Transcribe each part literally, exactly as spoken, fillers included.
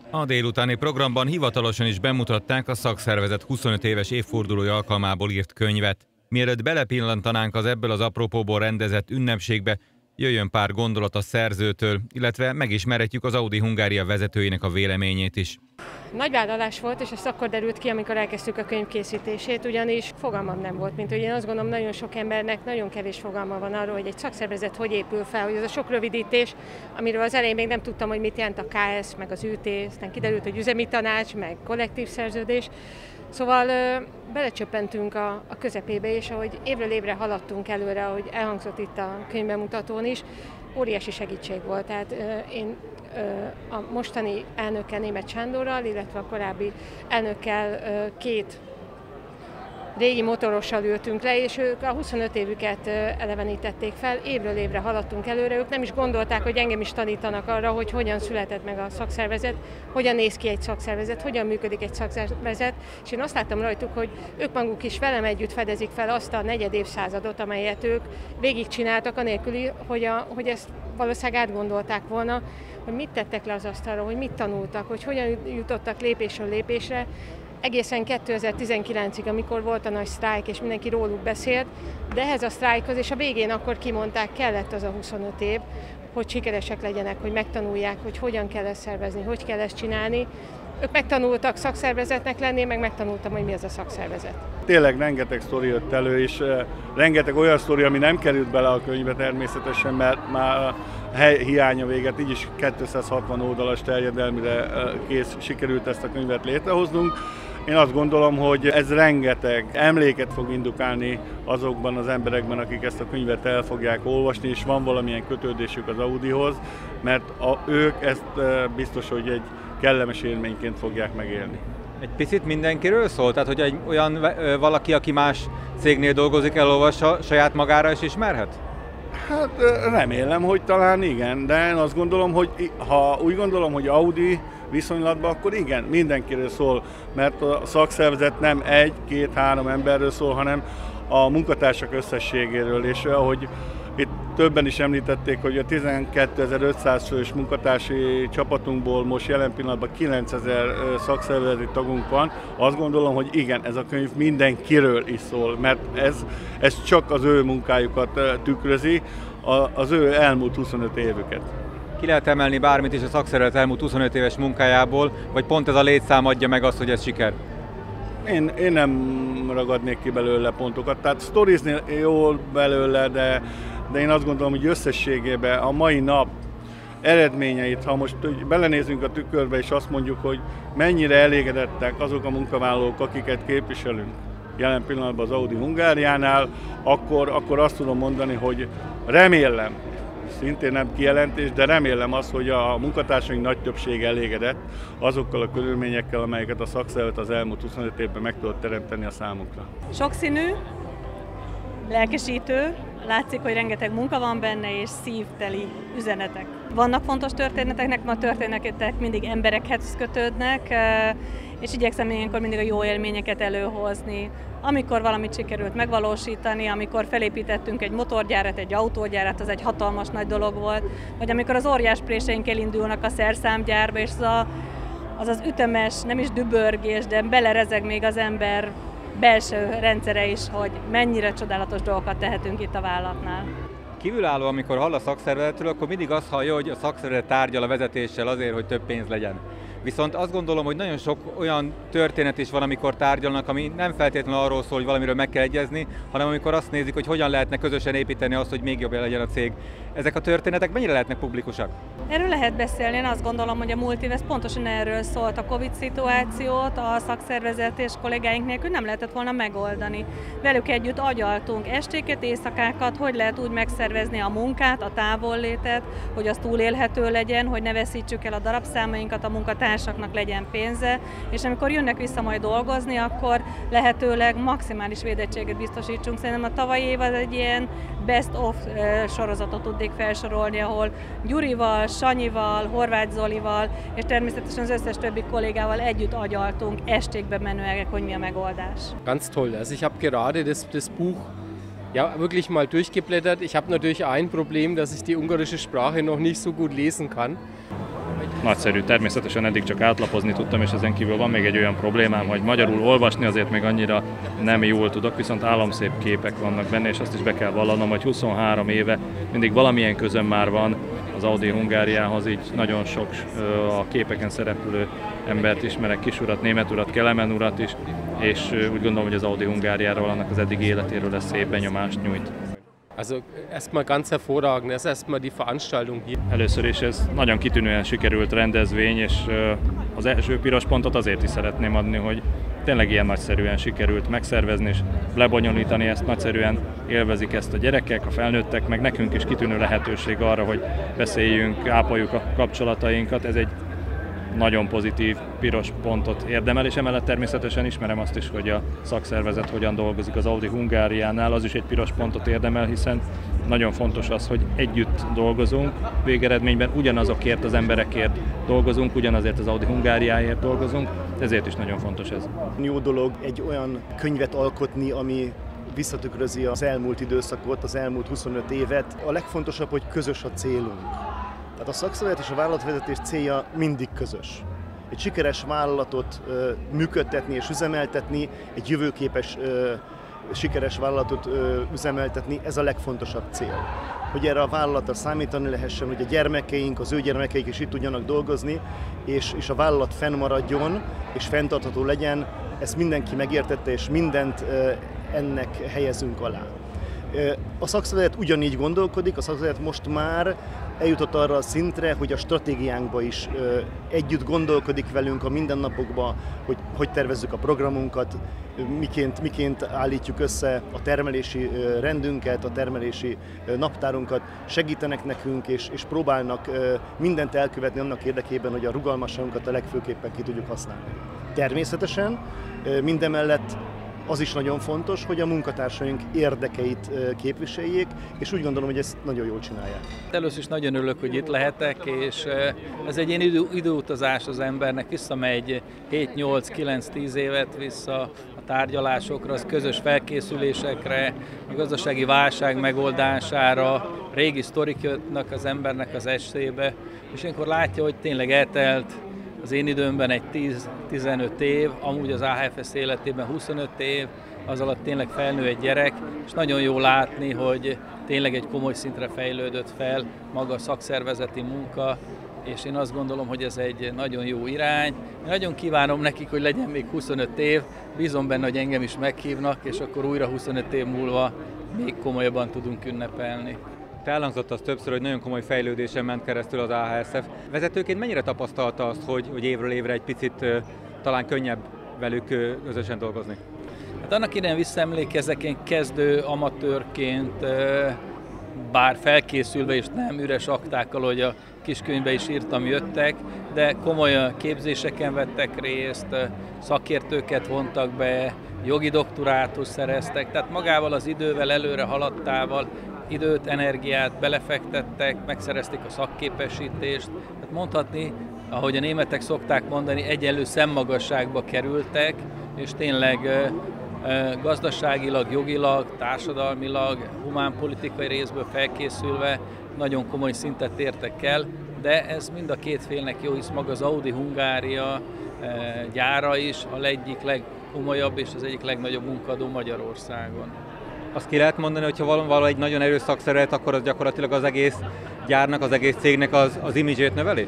A délutáni programban hivatalosan is bemutatták a szakszervezet huszonöt éves évfordulója alkalmából írt könyvet. Mielőtt belepillantanánk az ebből az apropóból rendezett ünnepségbe, jöjjön pár gondolat a szerzőtől, illetve megismerhetjük az Audi Hungária vezetőjének a véleményét is. Nagy vállalás volt, és ezt akkor derült ki, amikor elkezdtük a könyv készítését, ugyanis fogalmam nem volt, mint hogy én azt gondolom, nagyon sok embernek nagyon kevés fogalma van arról, hogy egy szakszervezet hogy épül fel, hogy az a sok rövidítés, amiről az elején még nem tudtam, hogy mit jelent a ká es, meg az ü té, aztán kiderült, hogy üzemi tanács, meg kollektív szerződés. Szóval ö, belecsöppentünk a, a közepébe, és ahogy évről évre haladtunk előre, ahogy elhangzott itt a könyvbemutatón is, óriási segítség volt. Tehát ö, én ö, a mostani elnökkel, Németh Sándorral, illetve a korábbi elnökkel ö, két régi motorossal ültünk le, és ők a huszonöt évüket elevenítették fel, évről évre haladtunk előre, ők nem is gondolták, hogy engem is tanítanak arra, hogy hogyan született meg a szakszervezet, hogyan néz ki egy szakszervezet, hogyan működik egy szakszervezet, és én azt láttam rajtuk, hogy ők maguk is velem együtt fedezik fel azt a negyed évszázadot, amelyet ők végigcsináltak, anélkül, hogy, a, hogy ezt valószínűleg átgondolták volna, hogy mit tettek le az asztalra, hogy mit tanultak, hogy hogyan jutottak lépésről lépésre, egészen kétezer-tizenkilencig, amikor volt a nagy sztrájk, és mindenki róluk beszélt, de ehhez a sztrájkhoz és a végén akkor kimondták, kellett az a huszonöt év, hogy sikeresek legyenek, hogy megtanulják, hogy hogyan kell ezt szervezni, hogy kell ezt csinálni. Ők megtanultak szakszervezetnek lenni, meg megtanultam, hogy mi az a szakszervezet. Tényleg rengeteg sztori jött elő, és rengeteg olyan sztori, ami nem került bele a könyvbe természetesen, mert már a hely hiánya véget, így is kétszázhatvan oldalas terjedelmire kész, sikerült ezt a könyvet létrehoznunk. Én azt gondolom, hogy ez rengeteg emléket fog indukálni azokban az emberekben, akik ezt a könyvet el fogják olvasni, és van valamilyen kötődésük az Audihoz, mert a, ők ezt biztos, hogy egy kellemes élményként fogják megélni. Egy picit mindenkiről szól? Tehát, hogy egy olyan valaki, aki más cégnél dolgozik, elolvassa, saját magára is ismerhet? Hát remélem, hogy talán igen, de én azt gondolom, hogy ha úgy gondolom, hogy Audi viszonylatban, akkor igen, mindenkiről szól, mert a szakszervezet nem egy, két, három emberről szól, hanem a munkatársak összességéről, és ahogy itt többen is említették, hogy a tizenkétezer-ötszáz fős munkatársi csapatunkból most jelen pillanatban kilencezer szakszervezeti tagunk van. Azt gondolom, hogy igen, ez a könyv mindenkiről is szól, mert ez, ez csak az ő munkájukat tükrözi, az ő elmúlt huszonöt évüket. Ki lehet emelni bármit is a szakszervezet elmúlt huszonöt éves munkájából, vagy pont ez a létszám adja meg azt, hogy ez siker? Én, én nem ragadnék ki belőle pontokat, tehát sztorizni jól belőle, de, de én azt gondolom, hogy összességében a mai nap eredményeit, ha most belenézünk a tükörbe és azt mondjuk, hogy mennyire elégedettek azok a munkavállalók, akiket képviselünk jelen pillanatban az Audi Hungáriánál, akkor, akkor azt tudom mondani, hogy remélem, szintén nem kijelentés, de remélem azt, hogy a munkatársaink nagy többsége elégedett azokkal a körülményekkel, amelyeket a szakszervezet az elmúlt huszonöt évben meg tudott teremteni a számukra. Sokszínű, lelkesítő, látszik, hogy rengeteg munka van benne, és szívteli üzenetek. Vannak fontos történetek, nekem a történetek mindig emberekhez kötődnek, és igyekszem ilyenkor mindig a jó élményeket előhozni. Amikor valamit sikerült megvalósítani, amikor felépítettünk egy motorgyárat, egy autógyárat, az egy hatalmas nagy dolog volt, vagy amikor az óriáspréseink elindulnak a szerszámgyárba, és az, a, az az ütemes, nem is dübörgés, de belerezeg még az ember belső rendszere is, hogy mennyire csodálatos dolgokat tehetünk itt a vállalatnál. Kívülálló, amikor hall a szakszervezetről, akkor mindig azt hallja, hogy a szakszervezet tárgyal a vezetéssel azért, hogy több pénz legyen. Viszont azt gondolom, hogy nagyon sok olyan történet is van, amikor tárgyalnak, ami nem feltétlenül arról szól, hogy valamiről meg kell egyezni, hanem amikor azt nézik, hogy hogyan lehetne közösen építeni azt, hogy még jobb legyen a cég. Ezek a történetek mennyire lehetnek publikusak? Erről lehet beszélni, én azt gondolom, hogy a múlt év pontosan erről szólt. A Covid szituációt a szakszervezet és kollégáink nélkül nem lehetett volna megoldani. Velük együtt agyaltunk estéket, éjszakákat, hogy lehet úgy megszervezni a munkát, a távollétet, hogy az túlélhető legyen, hogy ne veszítsük el a darabszámainkat, a munkatársaknak legyen pénze, és amikor jönnek vissza majd dolgozni, akkor lehetőleg maximális védettséget biztosítsunk. Szerintem a tavalyi év az egy ilyen best of sorozatot tudnék felsorolni, ahol Gyurival, Sanyival, Horváth Zolival és természetesen az összes többi kollégával együtt agyaltunk estékbe menően, hogy mi a megoldás. Ganz toll. Also ich habe gerade das, das Buch ja wirklich mal durchgeblättert. Ich habe natürlich ein Problem, dass ich die ungarische Sprache noch nicht so gut lesen kann. nagyszerű. Természetesen eddig csak átlapozni tudtam, és ezen kívül van még egy olyan problémám, hogy magyarul olvasni azért még annyira nem jól tudok, viszont államszép képek vannak benne, és azt is be kell vallanom, hogy huszonhárom éve mindig valamilyen közöm már van az Audi Hungáriához, így nagyon sok a képeken szereplő embert ismerek, Kisurat, Németh urat, Kelemen urat is, és úgy gondolom, hogy az Audi Hungáriáról, annak az eddigi életéről lesz szép benyomást nyújt. Also erstmal ganz hervorragend, ez erstmal die Veranstaltung hier. Először is ez nagyon kitűnően sikerült rendezvény, és az első piros pontot azért is szeretném adni, hogy tényleg ilyen nagyszerűen sikerült megszervezni és lebonyolítani ezt, nagyszerűen élvezik ezt a gyerekek, a felnőttek, meg nekünk is kitűnő lehetőség arra, hogy beszéljünk, ápoljuk a kapcsolatainkat. Ez egy nagyon pozitív piros pontot érdemel, és emellett természetesen ismerem azt is, hogy a szakszervezet hogyan dolgozik az Audi Hungáriánál, az is egy piros pontot érdemel, hiszen nagyon fontos az, hogy együtt dolgozunk, végeredményben ugyanazokért az emberekért dolgozunk, ugyanazért az Audi Hungáriáért dolgozunk, ezért is nagyon fontos ez. Jó dolog egy olyan könyvet alkotni, ami visszatükrözi az elmúlt időszakot, az elmúlt huszonöt évet. A legfontosabb, hogy közös a célunk. Tehát a szakszervezet és a vállalatvezetés célja mindig közös. Egy sikeres vállalatot ö, működtetni és üzemeltetni, egy jövőképes, ö, sikeres vállalatot ö, üzemeltetni, ez a legfontosabb cél. Hogy erre a vállalatra számítani lehessen, hogy a gyermekeink, az ő gyermekeik is itt tudjanak dolgozni, és, és a vállalat fennmaradjon és fenntartható legyen, ezt mindenki megértette, és mindent ö, ennek helyezünk alá. A szakszervezet ugyanígy gondolkodik, a szakszervezet most már eljutott arra a szintre, hogy a stratégiánkba is ö, együtt gondolkodik velünk a mindennapokban, hogy hogy tervezzük a programunkat, miként, miként állítjuk össze a termelési ö, rendünket, a termelési ö, naptárunkat, segítenek nekünk és, és próbálnak ö, mindent elkövetni annak érdekében, hogy a rugalmasságunkat a legfőképpen ki tudjuk használni. Természetesen ö, mindemellett az is nagyon fontos, hogy a munkatársaink érdekeit képviseljék, és úgy gondolom, hogy ezt nagyon jól csinálják. Először is nagyon örülök, hogy itt lehetek, és ez egy ilyen idő, időutazás az embernek, visszamegy hét nyolc kilenc tíz évet vissza a tárgyalásokra, az közös felkészülésekre, a gazdasági válság megoldására, régi sztorik jöttnek az embernek az eszébe, és ilyenkor látja, hogy tényleg eltelt az én időmben egy tíz-tizenöt év, amúgy az á há ef es életében huszonöt év, az alatt tényleg felnő egy gyerek, és nagyon jó látni, hogy tényleg egy komoly szintre fejlődött fel maga a szakszervezeti munka, és én azt gondolom, hogy ez egy nagyon jó irány. Én nagyon kívánom nekik, hogy legyen még huszonöt év, bízom benne, hogy engem is meghívnak, és akkor újra huszonöt év múlva még komolyabban tudunk ünnepelni. Elhangzott az többször, hogy nagyon komoly fejlődésen ment keresztül az á há es ef. Vezetőként mennyire tapasztalta azt, hogy, hogy évről évre egy picit uh, talán könnyebb velük uh, közösen dolgozni? Hát annak idején visszaemlékezek, én kezdő amatőrként, uh, bár felkészülve és nem üres aktákkal, hogy a kiskönyvbe is írtam, jöttek, de komoly képzéseken vettek részt, uh, szakértőket vontak be, jogi doktorátust szereztek, tehát magával az idővel előre haladtával időt, energiát belefektettek, megszerezték a szakképesítést. Tehát mondhatni, ahogy a németek szokták mondani, egyenlő szemmagasságba kerültek, és tényleg gazdaságilag, jogilag, társadalmilag, humánpolitikai részből felkészülve nagyon komoly szintet értek el, de ez mind a két félnek jó, hisz maga az Audi Hungária gyára is a egyik legkomolyabb és az egyik legnagyobb munkadó Magyarországon. Azt ki lehet mondani, hogy ha valami egy nagyon erős szakszervezet, akkor az gyakorlatilag az egész gyárnak, az egész cégnek az, az imidzsét növeli?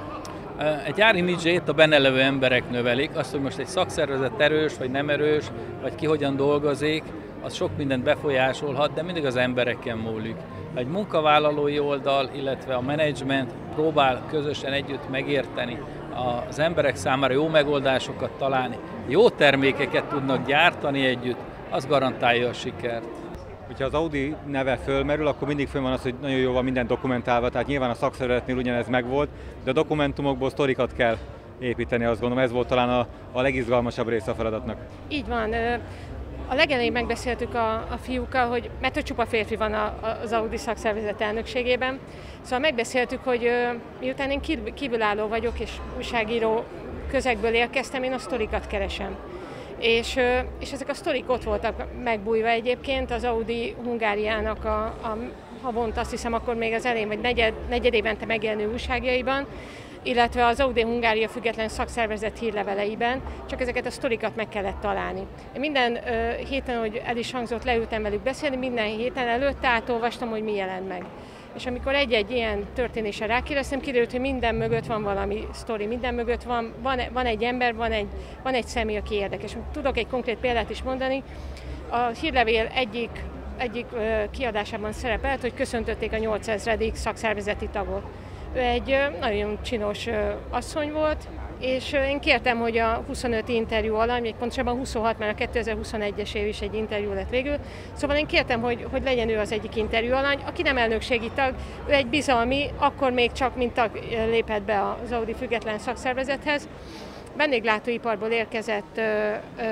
Egy gyár imidzsét a benne levő emberek növelik. Azt, hogy most egy szakszervezet erős vagy nem erős, vagy ki hogyan dolgozik, az sok mindent befolyásolhat, de mindig az embereken múlik. Egy munkavállalói oldal, illetve a menedzsment próbál közösen együtt megérteni az emberek számára jó megoldásokat találni, jó termékeket tudnak gyártani együtt, az garantálja a sikert. Hogyha az Audi neve fölmerül, akkor mindig fönn van az, hogy nagyon jó van minden dokumentálva, tehát nyilván a szakszervezetnél ugyanez megvolt, de a dokumentumokból sztorikat kell építeni, azt gondolom, ez volt talán a, a legizgalmasabb része a feladatnak. Így van. A legelején megbeszéltük a, a fiúkkal, hogy, mert hogy csupa férfi van a, az Audi szakszervezet elnökségében, szóval megbeszéltük, hogy miután én kívülálló vagyok és újságíró közegből érkeztem, én a sztorikat keresem. És, és ezek a sztorik ott voltak megbújva egyébként az Audi Hungáriának a, a havonta, azt hiszem akkor még az elején, vagy negyed, negyed évente megjelenő újságjaiban. illetve az Audi Hungária független szakszervezet hírleveleiben, csak ezeket a sztorikat meg kellett találni. Minden ö, héten, hogy el is hangzott, leültem velük beszélni, minden héten előtte átolvastam, hogy mi jelent meg. És amikor egy-egy ilyen történésre rákérdeztem, kiderült, hogy minden mögött van valami sztori, minden mögött van, van, van egy ember, van egy, van egy személy, aki érdekes. Tudok egy konkrét példát is mondani. A hírlevél egyik, egyik ö, kiadásában szerepelt, hogy köszöntötték a nyolcezredik szakszervezeti tagot. Ő egy ö, nagyon csinos ö, asszony volt, és én kértem, hogy a huszonöt interjú alany, még pontosabban huszonhat, mert a kétezer-huszonegyes év is egy interjú lett végül, szóval én kértem, hogy, hogy legyen ő az egyik interjú alany, aki nem elnökségi tag, ő egy bizalmi, akkor még csak mint tag lépett be az Audi független szakszervezethez. Vendéglátóiparból érkezett ö, ö,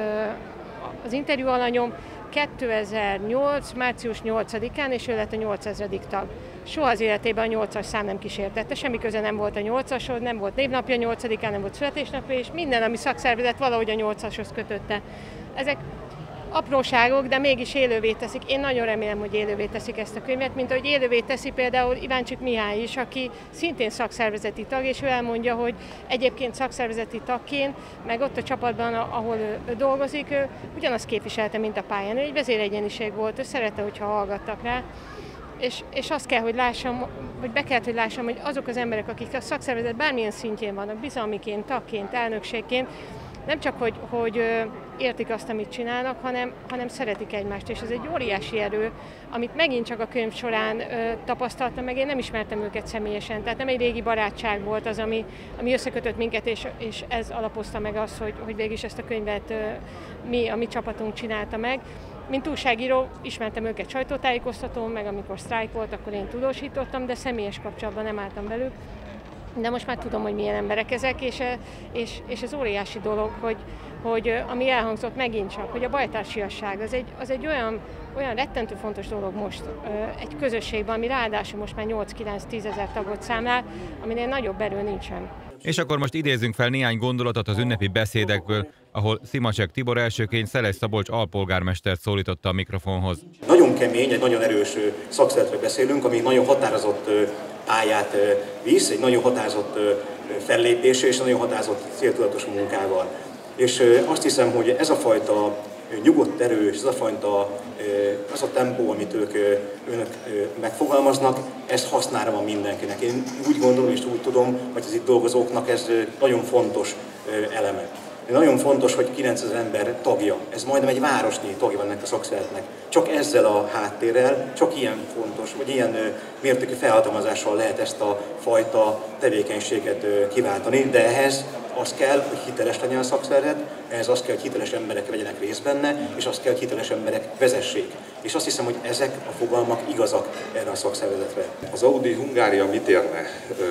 az interjú alanyom kétezer-nyolc. március nyolcadikán, és ő lett a nyolcezredik tag. Soha az életében a nyolcas szám nem kísértette, semmi köze nem volt a nyolcashoz, nem volt névnapja nyolcadikán, nem volt születésnapja, és minden, ami szakszervezet, valahogy a nyolcashoz kötötte. Ezek apróságok, de mégis élővé teszik. Én nagyon remélem, hogy élővé teszik ezt a könyvet, mint ahogy élővé teszi például Iváncsik Mihály is, aki szintén szakszervezeti tag, és ő elmondja, hogy egyébként szakszervezeti tagként, meg ott a csapatban, ahol ő dolgozik, ő ugyanazt képviselte, mint a pályán. Ő egy vezéregyéniség volt, ő szerette, hogyha hallgattak rá. És, és azt kell, hogy lássam, vagy be kell, hogy lássam, hogy azok az emberek, akik a szakszervezet bármilyen szintjén vannak, bizalmiként, tagként, elnökségként, nem csak, hogy, hogy értik azt, amit csinálnak, hanem, hanem szeretik egymást, és ez egy óriási erő, amit megint csak a könyv során ö, tapasztaltam meg, én nem ismertem őket személyesen, tehát nem egy régi barátság volt az, ami, ami összekötött minket, és, és ez alapozta meg azt, hogy, hogy végig ezt a könyvet ö, mi, a mi csapatunk csinálta meg. Mint újságíró ismertem őket sajtótájékoztatón, meg amikor sztrájk volt, akkor én tudósítottam, de személyes kapcsolatban nem álltam velük. De most már tudom, hogy milyen emberek ezek, és, és, és ez óriási dolog, hogy, hogy ami elhangzott megint csak, hogy a bajtársiasság az egy, az egy olyan, olyan rettentő fontos dolog most egy közösségben, ami ráadásul most már nyolc-kilenc-tízezer tagot számlál, aminél nagyobb erő nincsen. És akkor most idézzünk fel néhány gondolatot az ünnepi beszédekből, ahol Szimacsek Tibor elsőként Szeles Szabolcs alpolgármestert szólította a mikrofonhoz. Nagyon kemény, egy nagyon erős szakszervezetről beszélünk, ami nagyon határozott pályát visz, egy nagyon határozott fellépésre és nagyon határozott céltudatos munkával. És azt hiszem, hogy ez a fajta nyugodt erő, és ez a fajta, az a tempó, amit ők önök megfogalmaznak, ez hasznára van mindenkinek. Én úgy gondolom és úgy tudom, hogy az itt dolgozóknak ez nagyon fontos eleme. Nagyon fontos, hogy kilencezer ember tagja, ez majdnem egy városnyi tagja van ennek a szakszervezetnek. Csak ezzel a háttérrel, csak ilyen fontos, vagy ilyen mértékű felhatalmazással lehet ezt a fajta tevékenységet kiváltani, de ehhez az kell, hogy hiteles legyen a szakszervezet, ehhez az kell, hogy hiteles emberek vegyenek részt benne, és az kell, hogy hiteles emberek vezessék. És azt hiszem, hogy ezek a fogalmak igazak erre a szakszervezetre. Az Audi Hungária mit érne,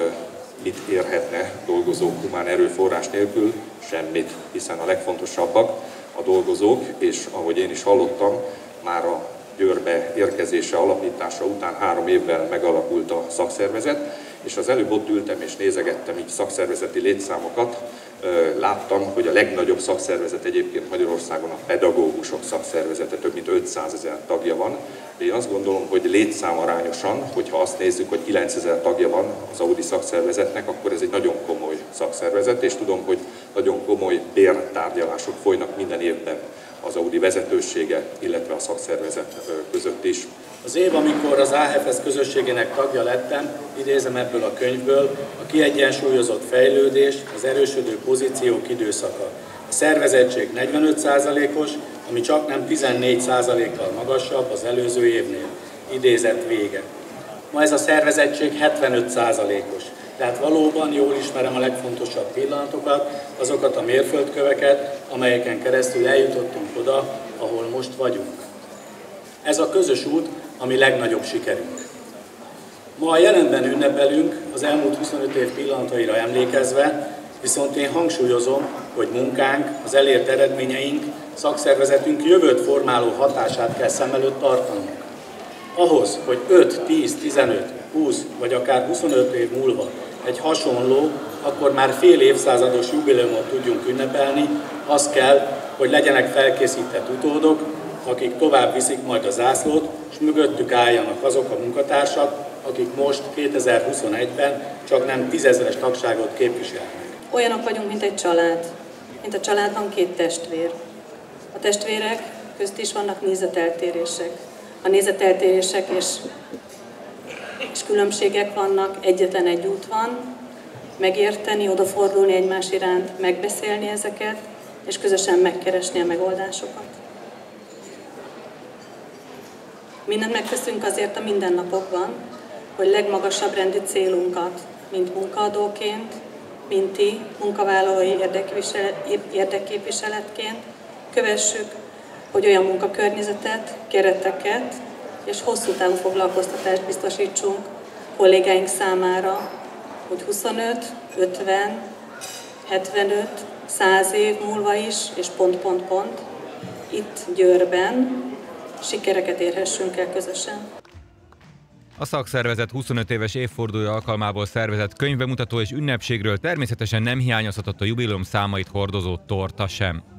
mit érhetne dolgozók humán erőforrás nélkül? Semmit, hiszen a legfontosabbak a dolgozók, és ahogy én is hallottam, már a Győrbe érkezése, alapítása után három évvel megalakult a szakszervezet, és az előbb ott ültem és nézegettem így szakszervezeti létszámokat, láttam, hogy a legnagyobb szakszervezet egyébként Magyarországon a pedagógusok szakszervezete, több mint ötszázezer tagja van. De én azt gondolom, hogy létszámarányosan, hogyha azt nézzük, hogy kilencezer tagja van az Audi szakszervezetnek, akkor ez egy nagyon komoly szakszervezet, és tudom, hogy nagyon komoly bértárgyalások folynak minden évben az Audi vezetősége, illetve a szakszervezet között is. Az év, amikor az á há ef es közösségének tagja lettem, idézem ebből a könyvből, a kiegyensúlyozott fejlődés, az erősödő pozíciók időszaka. A szervezettség negyvenöt százalékos, ami csak nem tizennégy százalékkal magasabb az előző évnél. Idézet vége. Ma ez a szervezettség hetvenöt százalékos. Tehát valóban jól ismerem a legfontosabb pillanatokat, azokat a mérföldköveket, amelyeken keresztül eljutottunk oda, ahol most vagyunk. Ez a közös út, ami legnagyobb sikerünk. Ma a jelenben ünnepelünk, az elmúlt huszonöt év pillanataira emlékezve, viszont én hangsúlyozom, hogy munkánk, az elért eredményeink, szakszervezetünk jövőt formáló hatását kell szem előtt tartanunk. Ahhoz, hogy öt, tíz, tizenöt, húsz vagy akár huszonöt év múlva egy hasonló, akkor már fél évszázados jubileumot tudjunk ünnepelni, az kell, hogy legyenek felkészített utódok, akik tovább viszik majd a zászlót, és mögöttük álljanak azok a munkatársak, akik most kétezer-huszonegyben csak nem tízezres tagságot képviselnek. Olyanok vagyunk, mint egy család. Mint a családban két testvér. A testvérek közt is vannak nézeteltérések. A nézeteltérések és, és különbségek vannak, egyetlen egy út van, megérteni, odafordulni egymás iránt, megbeszélni ezeket, és közösen megkeresni a megoldásokat. Mindent megteszünk azért a mindennapokban, hogy legmagasabb rendű célunkat, mint munkaadóként, mint ti, munkavállalói érdekképviseletként kövessük, hogy olyan munkakörnyezetet, kereteket és hosszú távú foglalkoztatást biztosítsunk kollégáink számára, hogy huszonöt, ötven, hetvenöt, száz év múlva is, és pont, pont, pont, itt Győrben sikereket érhessünk el közösen. A szakszervezet huszonöt éves évfordulója alkalmából szervezett könyvbemutató és ünnepségről természetesen nem hiányozhatott a jubileum számait hordozó torta sem.